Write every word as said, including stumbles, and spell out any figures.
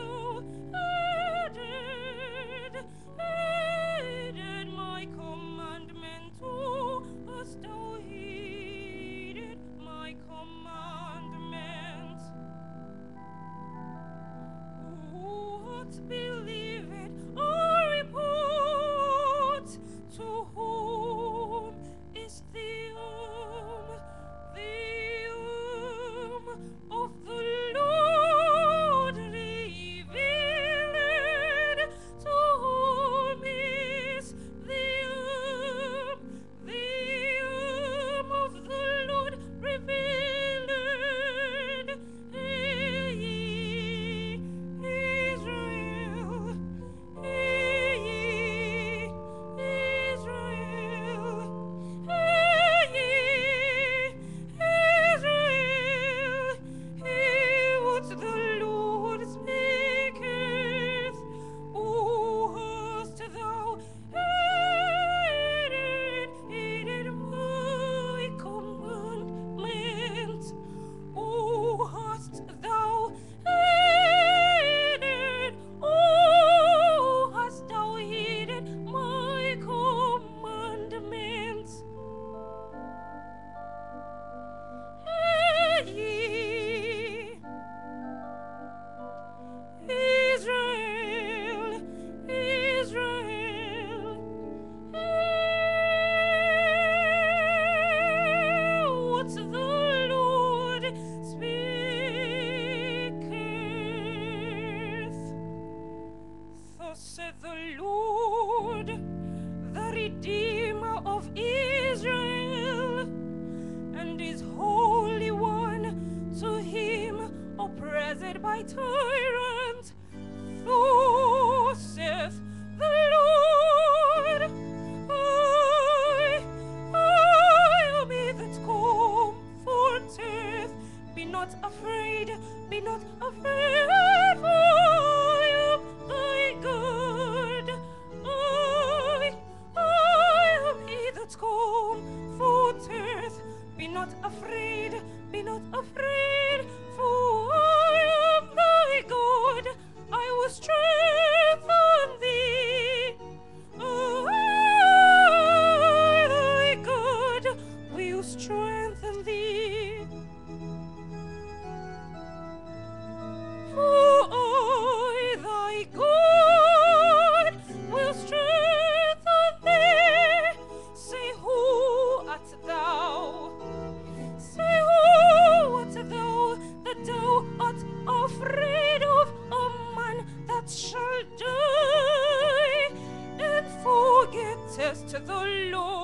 thou heeded, heeded my commandment? Oh, hast thou heeded my commandment? Who hath believed our report? To whom is the arm, the arm of the Lord revealed? To whom is the arm, the arm of the Lord revealed? Hey, ye Israel, hey, ye Israel, hey, ye Israel, hear what the Lord speaketh. Oh, hast thou heeded, heeded my commandment? Oh, hast thou heeded, oh, hast thou heeded my commandments? Hey, ye Israel, Israel, hear what the Lord speaketh. Thus saith the Lord, the Redeemer of Israel, and his Holy One, to him oppressed by tyrants. Thus saith the Lord, I, I am he that comforteth. Be not afraid, be not afraid, for I am thy God. I, I am he that comforteth. Be not afraid, be not afraid, for I am thy God. I will strengthen thee. I, thy God, will strengthen thee. For I, thy God, will strengthen thee. Say, who art thou? Say, who art thou, that thou art afraid of a man that shall die, and forgettest the Lord?